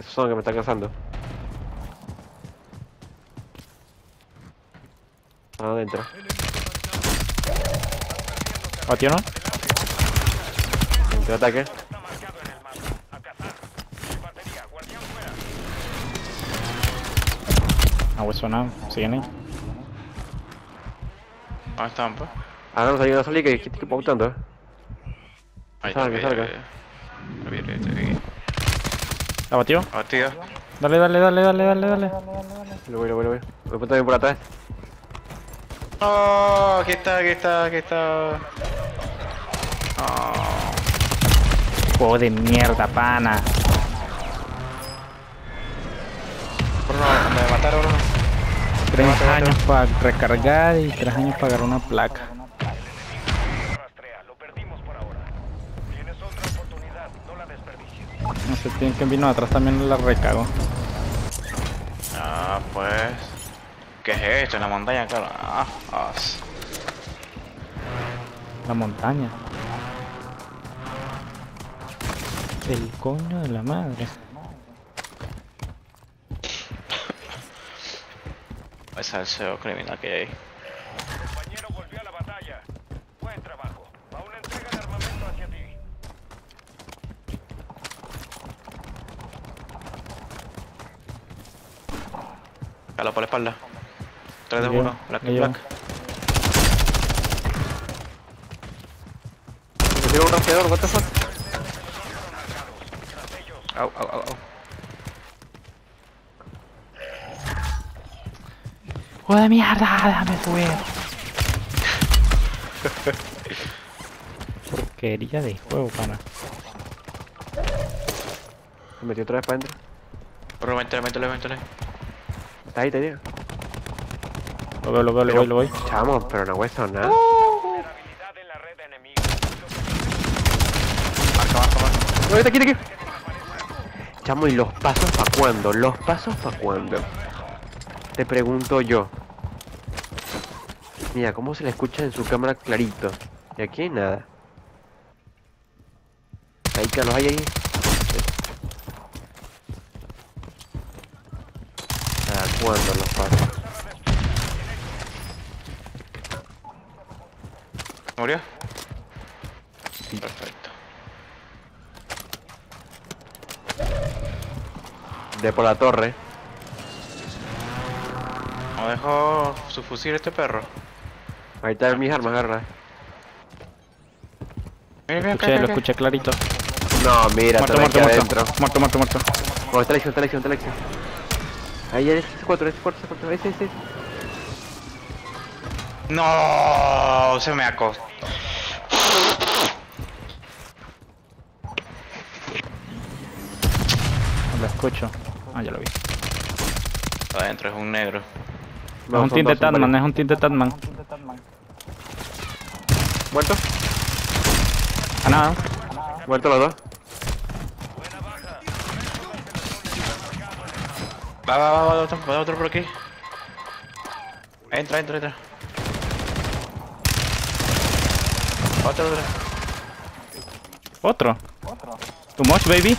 Esos son los que me están cazando. Adentro. ¿Batió no? Entre ataque. Ah, pues suena. Siguen ahí. ¿Dónde están, pues? Ah, no, no salí que estoy pautando. Ahí Salga, salga. ¿La batió? Ah, tío. Dale, dale, dale, dale, dale, dale. Lo voy. Voy a apuntar bien por atrás. Oh, aquí está, aquí está, aquí está. Oh. Juego de mierda, pana. Bruno, me mataron, Bruno. 3 Mate, mate. años para recargar y 3 años para agarrar una placa. Lo perdimos por ahora. Tienes otra oportunidad, no la desperdicies. No sé, tienen que vino atrás también la recago. Ah, pues. ¿Qué es esto? En la montaña, claro. La montaña. El coño de la madre. Ese salseo criminal que hay ahí. Tu compañero volvió a la batalla. Buen trabajo. Va una entrega de armamento hacia ti. Calo por la espalda. 3 de Me llevo, 1. Black me and llevo. black. Me tiro un rastreador, what the fuck. Au, au, au, au. ¡Juego de mierda! ¡Déjame subir! Porquería de juego, pana. Me metí otra vez para adentro. Bruno, métele. Está ahí, te digo. Lo veo, lo voy. Chamo, pero no hueso nada. Vulnerabilidad en la red enemiga. Marca. No, está aquí. Chamo, ¿y los pasos pa' cuándo? ¿Los pasos pa' cuándo? Te pregunto yo. Mira, ¿cómo se le escucha en su cámara clarito? Y aquí nada. Ahí, Carlos, ahí. ¿Para cuándo los pasos? ¿Murió? Perfecto. De por la torre. ¿No dejó su fusil este perro? Ahí están mis armas, agarra. Mira, Lo escuché clarito. No, mira, Muerto, también muerto, aquí muerto. adentro. Muerto. Oh, está la acción. Ahí, ese 4, ese. No, se me acostó. Lo escucho. Ah, ya lo vi. Adentro es un negro. No, es un son team de dos, son Tatman, varios. es un team de Tatman. ¿Muerto? A nada. ¿Muerto los dos? Va, otro por aquí. Entra. Otro. Otro. Too much, baby.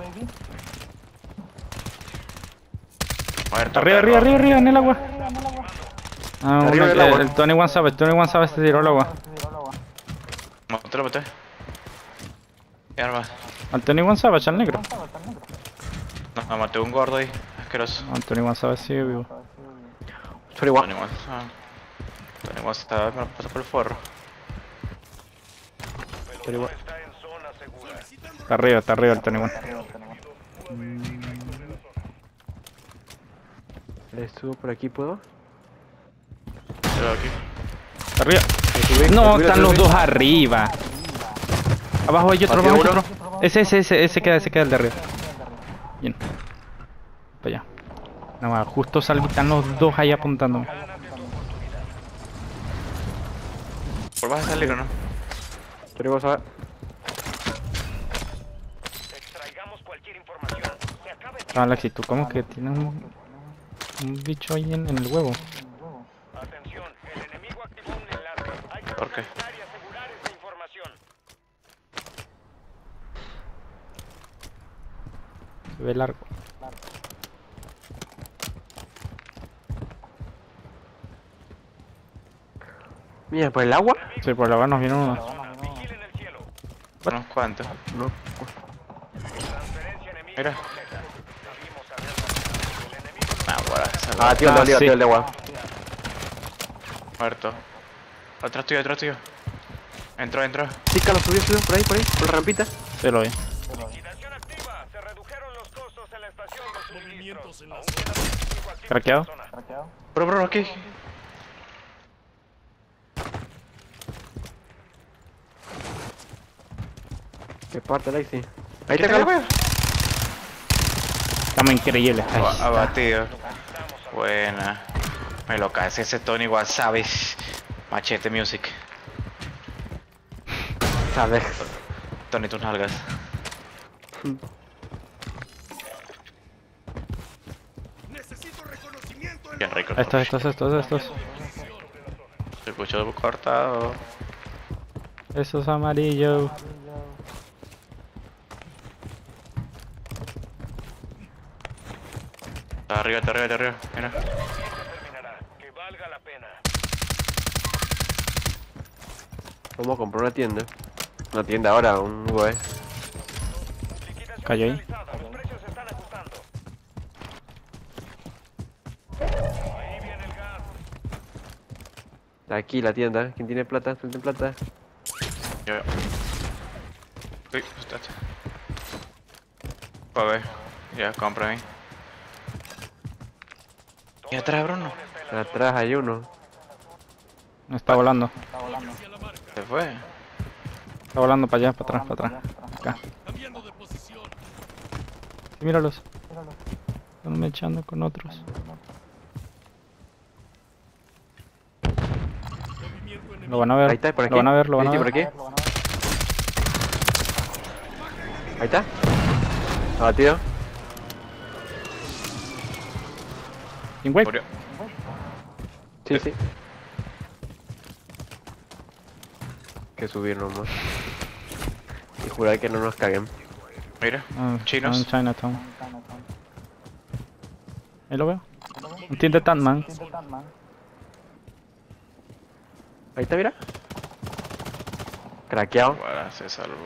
Muerto. Arriba, en el agua. Ah, Arriba del agua. el Tony One Savage se tiró al agua. Otro, boté. ¿Qué armas? Al Tony One Savage, al negro. No, maté un gordo ahí. Asqueroso. Al Tony One Savage sigue vivo. Sorry, guau. Tony One está, me lo pasó por el forro. Pero Está en zona segura. Está arriba el Tony One. ¿Le subo por aquí, puedo? Pero aquí. Está arriba. Subí, No, subí, están subí. los dos arriba. Abajo hay otro, ¿Batió abajo hay uno? otro. Ese queda el de arriba. Bien. Para allá. Nada más, justo salí, están los dos ahí apuntándome. ¿Por vas a salir o no? Sorry, vos a ver. Extraigamos cualquier información. Se acaba el Ah, Alexis, ¿tú cómo que tienes un bicho ahí en el huevo? Atención, el enemigo activó un enlace. Hay que ¿Por qué? localizar y asegurar esa información. Se ve largo. Mira, por el agua. Sí, por la nos viene uno. Vigilen el cielo. Unos cuantos. No. Transferencia enemiga Mira. completa. Debimos haberla. El enemigo Ah, bueno, Ah, tío, el de oliva, sí. tío, el de agua. muerto. Atrás tuyo, atrás tuyo. Entró, entró. Sí, Carlos, subió, por ahí, por la rampita. Sí, lo vi. liquidación activa. Se redujeron los costos en la estación de suministros. Aún queda 25 activos Craqueado. en la zona. Bro, aquí. ¿Qué parte, Alexi? Ahí ¿Qué está, tal, Carlos. weón? Estamos increíbles. Ahí está. Abatido. Buena. Me lo cae ese Tony Wasabi. Machete Music. ¿Sabes? Tony, tus nalgas. Bien rico. Estos. Se escuchó cortado. Esos amarillos. Está arriba, está arriba, está arriba. Mira. Terminará. Que valga la pena. Vamos a comprar una tienda. Una tienda ahora, un web. Liquidación Cayó ahí. finalizada. Los precios se están ajustando. Ahí viene el gas. Está aquí la tienda. ¿Quién tiene plata? ¿Quién tiene plata? Yo. Uy, estate. A ver. Ya, compra ahí. ¿Y atrás, Bruno? Atrás hay uno. Está volando. Se fue. Está volando para allá, para atrás. Acá. Sí, míralos. Están mechando con otros. Lo van a ver. Ahí está, por aquí. Lo van a ver, lo van a Sí, ver. por aquí. Ahí está. Abatido. Sin wave. Murió. Sí, sí. Que subir nomás. Y jurar que no nos caguen. Mira. Ah, Chinos. está en Chinatown. Ahí lo veo. Un team de Tantman. Ahí está, mira. Craqueado. Bueno, se salvó.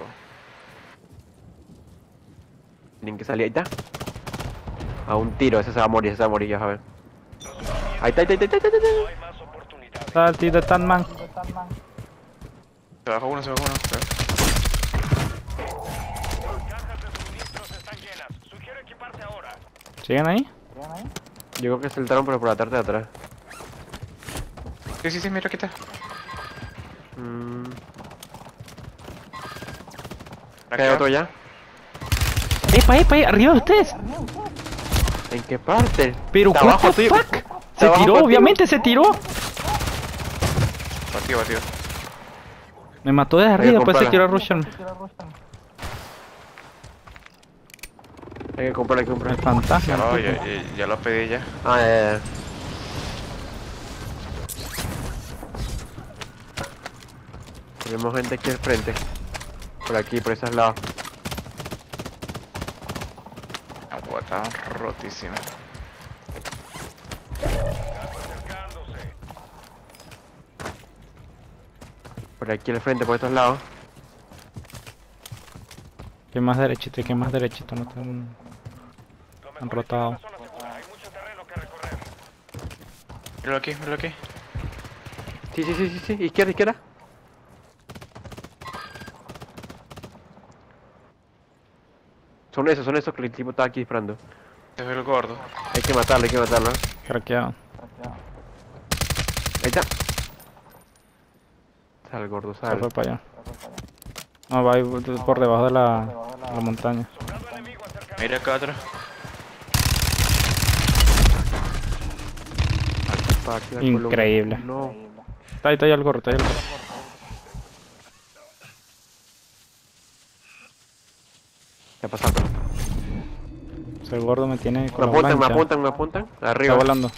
Tienen que salir, ahí está. A un tiro, ese se va a morir, ya vas a ver. Ahí está. No hay más oportunidades. Está el team de Tantman. Se bajó uno, se bajó uno. Cajas de suministros están llenas. Sugiero equiparse ahora. ¿Siguen ahí? Yo creo que saltaron pero por la parte de atrás. Sí, mira, aquí está. ¿Hay otro ya? ¡Epa! ¡Arriba de ustedes! ¿En qué parte? Pero Está what abajo the tuyo. fuck? Está Se abajo tiró, tuyo. obviamente se tiró. Batido. Me mató desde Hay que arriba, después se comprarla. tiró a rusharme. Hay que comprar, El fantasma. No, ya lo pedí ya. Ah, ya. Tenemos gente aquí al frente. Por aquí, por esos lados. La hueá está rotísima. Acercándose. Por aquí al frente, por estos lados. Que más derechito, no están... Lo Han mejor rotado. es que la zona segura. Hay mucho terreno que recorrer. Míralo aquí. Sí. Izquierda. Son esos que el tipo estaba aquí disparando. Te veo el gordo. Hay que matarlo. Craqueado. Ahí está. Sal, gordo, Se sal. fue para allá. No, va ahí por debajo de la montaña. Soldado enemigo acercando. Mira acá atrás. Para aquí la Increíble. columna. No. Está ahí el gorro, ¿Qué ha pasado? Ese gordo me tiene con Me la plancha. apuntan. Está Arriba. volando.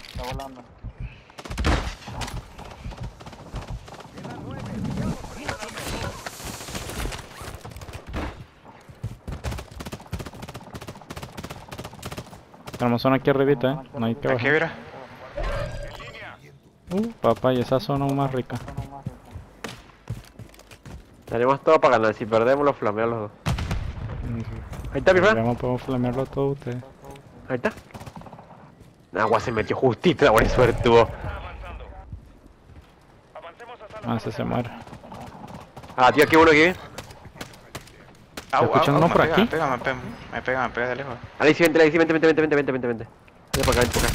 Tenemos zona aquí arribita, no hay que Aquí, bajar. mira. Papá, y esa zona aún más rica. Tenemos todo para ganar, si perdemos los flameos los dos. Ahí está, mi Fran. Podemos flamearlo a todos ustedes. Ahí está. Agua se metió justito, la buena suerte tuvo. Está avanzando. Avancemos hasta la Ah, ese se muere. Ah, tío, aquí uno aquí. escuchan uno me por pega, aquí? me pega de lejos. Ahí sí, vente, vente. Vente para acá, vente para acá.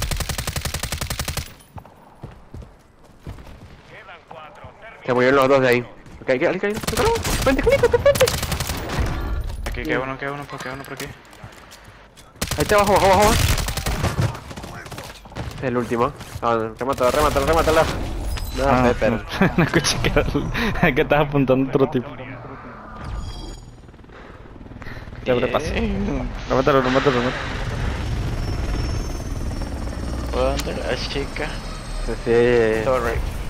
Quedan 4. Se murieron los dos de ahí. Ok, aquí, vente, vente. Aquí queda uno por aquí. Ahí está, abajo. Este es el último. Ah, remátalo. No, Pepper. No escuché que estás apuntando a otro tipo. ¿Qué habrá pasado? Remátalo. ¿Dónde la chica? Sí. Torre.